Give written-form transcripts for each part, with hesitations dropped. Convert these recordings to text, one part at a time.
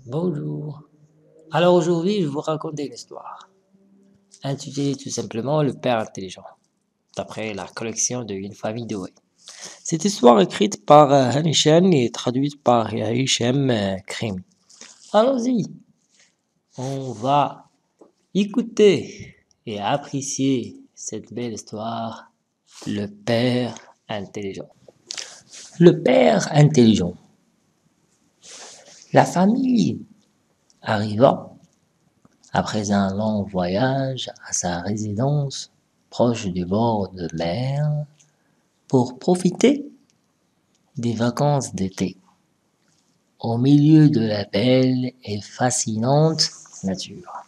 Bonjour. Alors aujourd'hui, je vais vous raconter une histoire, intitulée tout simplement Le Père intelligent, d'après la collection de Une famille douée. Cette histoire écrite par Hanishan et traduite par Hichem Krim. Allons-y, on va écouter et apprécier cette belle histoire, Le Père intelligent. Le Père intelligent. La famille arriva après un long voyage à sa résidence proche du bord de mer pour profiter des vacances d'été au milieu de la belle et fascinante nature.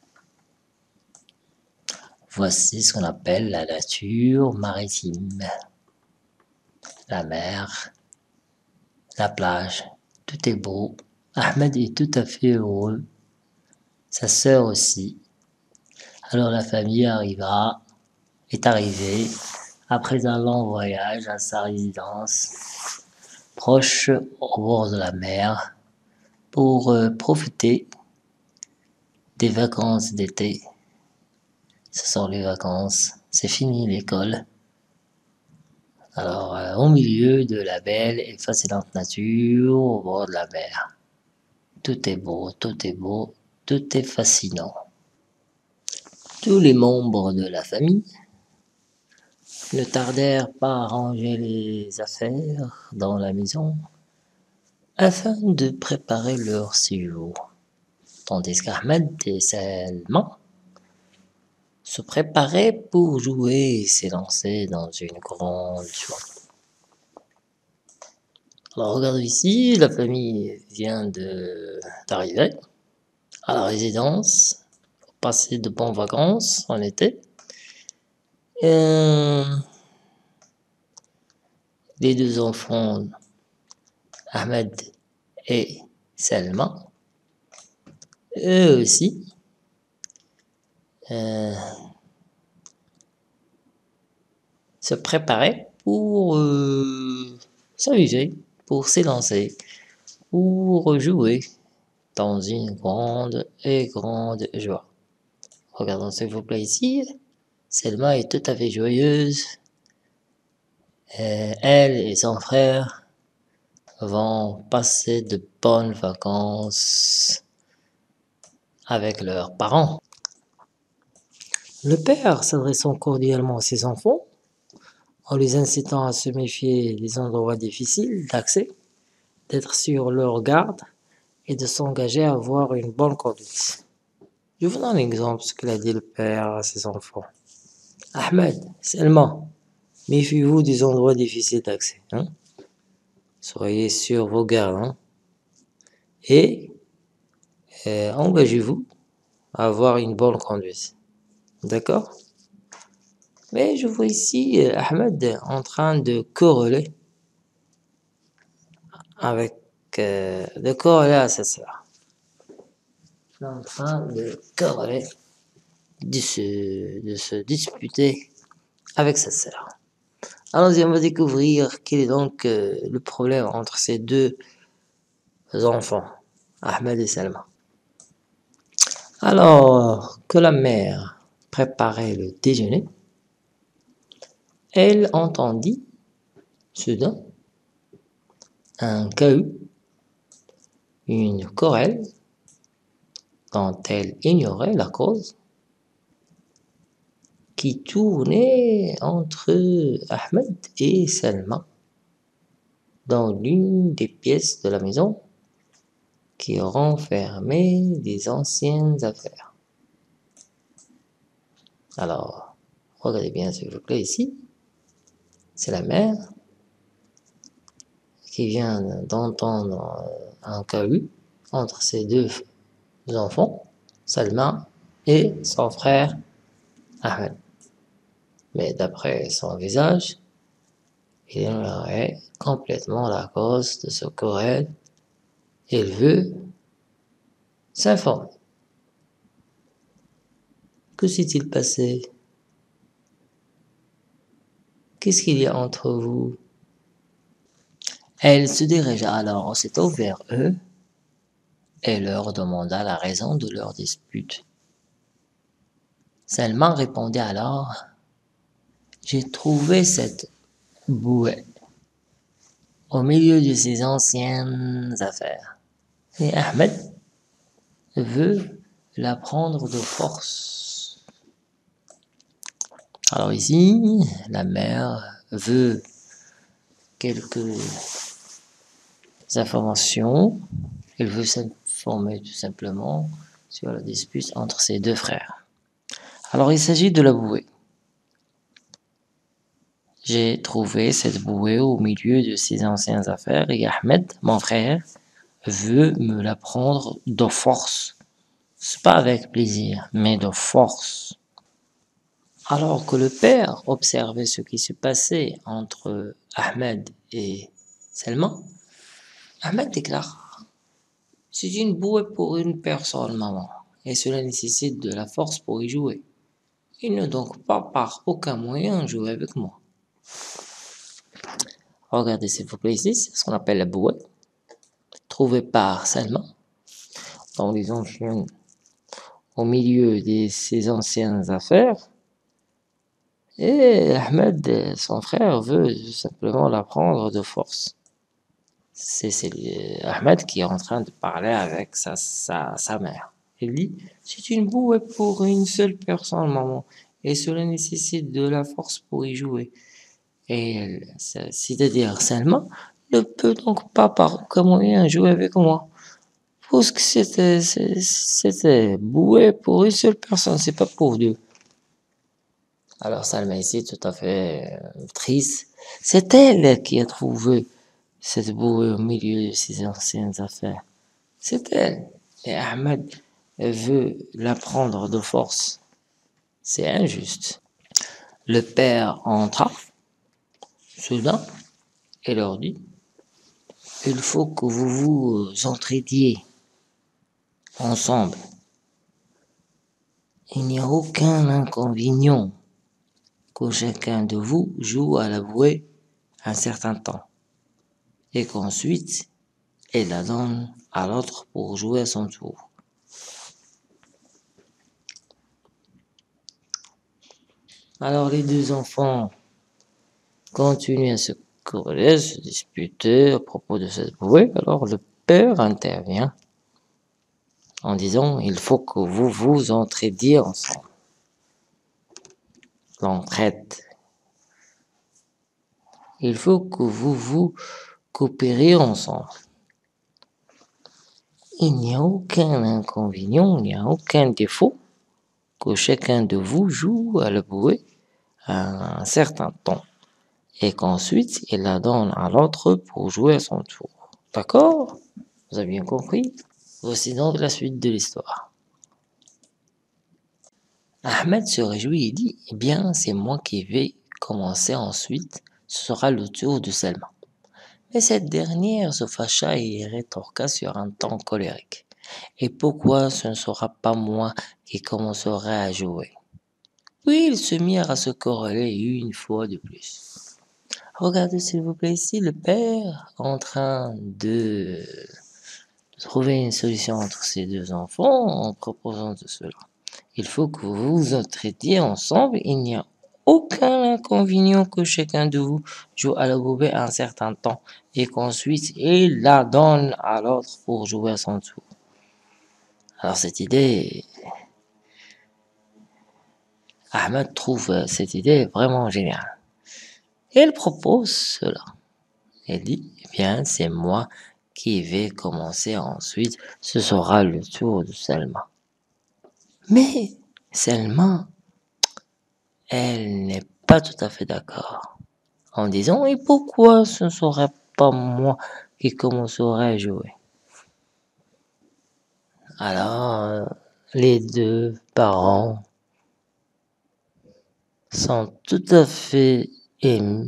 Voici ce qu'on appelle la nature maritime. La mer, la plage, tout est beau. Ahmed est tout à fait heureux, sa sœur aussi. Alors la famille est arrivée après un long voyage à sa résidence, proche au bord de la mer, pour profiter des vacances d'été. Ce sont les vacances, c'est fini l'école. Alors, au milieu de la belle et fascinante nature, au bord de la mer. Tout est beau, tout est beau, tout est fascinant. Tous les membres de la famille ne tardèrent pas à ranger les affaires dans la maison afin de préparer leur séjour, tandis qu'Ahmed et Salma se préparaient pour jouer et s'élancer dans une grande joie. Alors regarde ici, la famille vient d'arriver à la résidence pour passer de bonnes vacances en été. Et les deux enfants, Ahmed et Salma, eux aussi, se préparaient pour s'amuser, pour s'élancer, pour jouer dans une grande joie. Regardons s'il vous plaît ici. Selma est tout à fait joyeuse. Elle et son frère vont passer de bonnes vacances avec leurs parents. Le père s'adressant cordialement à ses enfants, en les incitant à se méfier des endroits difficiles d'accès, d'être sur leur garde et de s'engager à avoir une bonne conduite. Je vous donne un exemple de ce qu'il a dit le père à ses enfants. Ahmed, Selma, méfiez-vous des endroits difficiles d'accès. Soyez sur vos gardes. Et engagez-vous à avoir une bonne conduite. D'accord? Mais je vois ici Ahmed en train de corréler à sa sœur. En train de corréler, de se disputer avec sa sœur. Allons-y, on va découvrir quel est donc le problème entre ces deux enfants, Ahmed et Salma. Alors que la mère préparait le déjeuner, elle entendit soudain un cahut, une querelle dont elle ignorait la cause, qui tournait entre Ahmed et Salma dans l'une des pièces de la maison qui renfermait des anciennes affaires. Alors, regardez bien s'il vous plaît ici, c'est la mère qui vient d'entendre un cahut entre ses deux enfants, Salma et son frère Ahmed. Mais d'après son visage, il ignorait complètement la cause de ce querelle. Il veut s'informer. Que s'est-il passé? Qu'est-ce qu'il y a entre vous? Elle se dirigea alors aussitôt vers eux et leur demanda la raison de leur dispute. Salman répondit alors: j'ai trouvé cette bouée au milieu de ses anciennes affaires, et Ahmed veut la prendre de force. Alors ici, la mère veut quelques informations. Elle veut s'informer tout simplement sur la dispute entre ses deux frères. Alors il s'agit de la bouée. J'ai trouvé cette bouée au milieu de ses anciennes affaires et Ahmed, mon frère, veut me la prendre de force. C'est pas avec plaisir, mais de force. Alors que le père observait ce qui se passait entre Ahmed et Selma, Ahmed déclare: c'est une bouée pour une personne, maman, et cela nécessite de la force pour y jouer. Il ne donc pas par aucun moyen jouer avec moi. Regardez s'il vous plaît ici, c'est ce qu'on appelle la bouée, trouvée par Selma dans les anciennes, au milieu de ses anciennes affaires. Et Ahmed, son frère, veut simplement la prendre de force. C'est Ahmed qui est en train de parler avec sa mère. Il dit: c'est une bouée pour une seule personne, maman, et cela nécessite de la force pour y jouer. Et c'est-à-dire Salma ne peut donc pas par aucun moyen jouer avec moi. Parce que c'était bouée pour une seule personne, c'est pas pour deux. Alors Salma ici, tout à fait triste. C'est elle qui a trouvé cette bouée au milieu de ses anciennes affaires. C'est elle. Et Ahmed veut la prendre de force. C'est injuste. Le père entra soudain et leur dit: il faut que vous vous entraidiez ensemble. Il n'y a aucun inconvénient que chacun de vous joue à la bouée un certain temps et qu'ensuite il la donne à l'autre pour jouer à son tour. Alors les deux enfants continuent à se quereller, se disputer à propos de cette bouée. Alors le père intervient en disant: il faut que vous vous entraidiez ensemble. L'entraide. Il faut que vous vous coopériez ensemble. Il n'y a aucun inconvénient, il n'y a aucun défaut que chacun de vous joue à la bouée à un certain temps et qu'ensuite il la donne à l'autre pour jouer à son tour. D'accord? Vous avez bien compris? Voici donc la suite de l'histoire. Ahmed se réjouit et dit: eh bien, c'est moi qui vais commencer ensuite, ce sera le tour de Selma. Mais cette dernière se fâcha et rétorqua sur un ton colérique: et pourquoi ce ne sera pas moi qui commencerai à jouer? Puis ils se mirent à se quereller une fois de plus. Regardez s'il vous plaît ici le père en train de trouver une solution entre ses deux enfants en proposant de cela. Il faut que vous vous entraidiez ensemble, il n'y a aucun inconvénient que chacun de vous joue à la bouée un certain temps et qu'ensuite il la donne à l'autre pour jouer à son tour. Alors cette idée, Ahmed trouve cette idée vraiment géniale. Et elle propose cela. Elle dit: eh bien, c'est moi qui vais commencer ensuite, ce sera le tour de Selma. Mais Selma, elle n'est pas tout à fait d'accord, en disant: et pourquoi ce ne serait pas moi qui commencerai à jouer? Alors, les deux parents sont tout à fait émus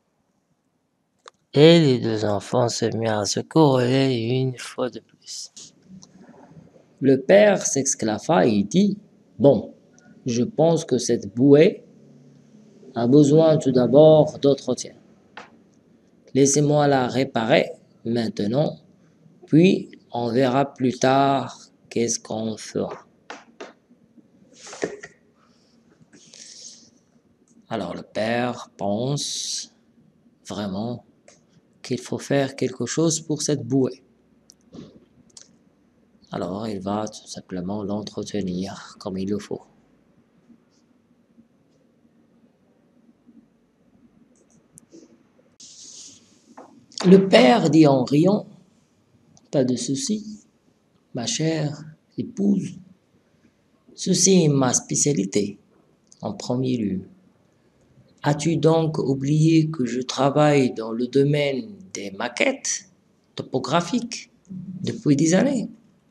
et les deux enfants se mirent à se quereller une fois de plus. Le père s'exclama et dit: bon, je pense que cette bouée a besoin tout d'abord d'entretien. Laissez-moi la réparer maintenant, puis On verra plus tard qu'est-ce qu'on fera. Alors le père pense vraiment qu'il faut faire quelque chose pour cette bouée. Alors il va tout simplement l'entretenir comme il le faut. Le père dit en riant, pas de souci, ma chère épouse, ceci est ma spécialité en premier lieu. As-tu donc oublié que je travaille dans le domaine des maquettes topographiques depuis des années?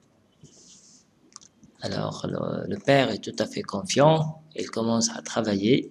Alors le père est tout à fait confiant, il commence à travailler.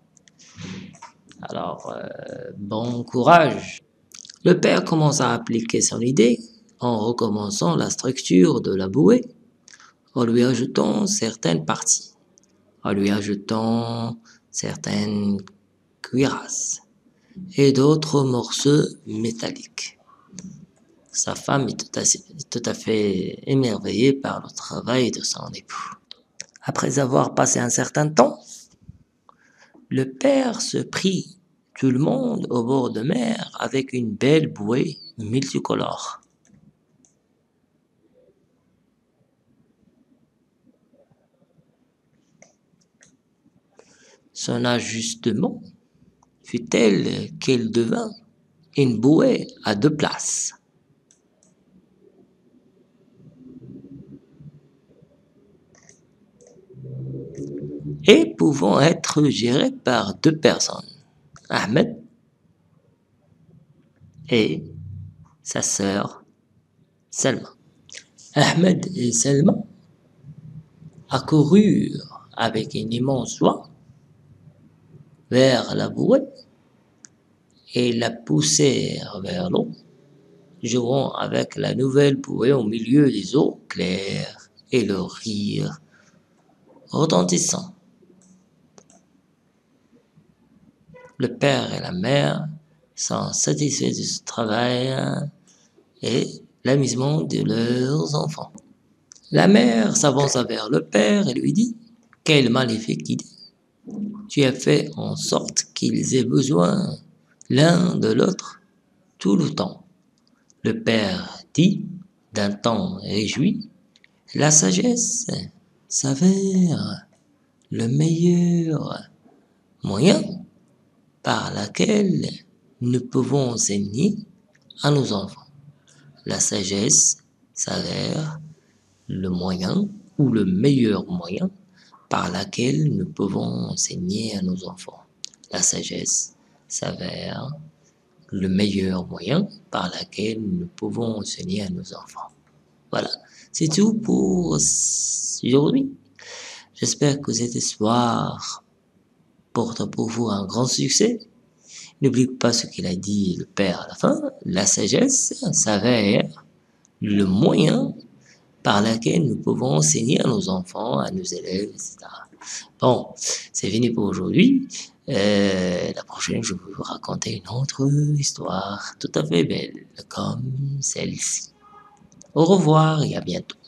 Alors bon courage. Le père commence à appliquer son idée en recommençant la structure de la bouée, en lui ajoutant certaines parties, en lui ajoutant certaines cuirasses et d'autres morceaux métalliques. Sa femme est tout à fait émerveillée par le travail de son époux. Après avoir passé un certain temps, le père se prit tout le monde au bord de mer avec une belle bouée multicolore. Son ajustement fut tel qu'elle devint une bouée à 2 places. Et pouvant être gérée par 2 personnes, Ahmed et sa sœur Selma. Ahmed et Selma accoururent avec une immense joie vers la bouée et la poussèrent vers l'eau, jouant avec la nouvelle bouée au milieu des eaux claires et le rire retentissant. Le père et la mère sont satisfaits de ce travail et l'amusement de leurs enfants. La mère s'avança vers le père et lui dit « Quelle maléfique idée! Tu as fait en sorte qu'ils aient besoin l'un de l'autre tout le temps. » Le père dit d'un ton réjoui « La sagesse s'avère le meilleur moyen par lequel nous pouvons enseigner à nos enfants. La sagesse s'avère le moyen ou le meilleur moyen par lequel nous pouvons enseigner à nos enfants. La sagesse s'avère le meilleur moyen par lequel nous pouvons enseigner à nos enfants. Voilà, c'est tout pour aujourd'hui. J'espère que cette histoire porte pour vous un grand succès. N'oubliez pas ce qu'il a dit le père à la fin. La sagesse s'avère le moyen par lequel nous pouvons enseigner à nos enfants, à nos élèves, etc. Bon, c'est fini pour aujourd'hui. La prochaine, je vais vous raconter une autre histoire tout à fait belle, comme celle-ci. Au revoir et à bientôt.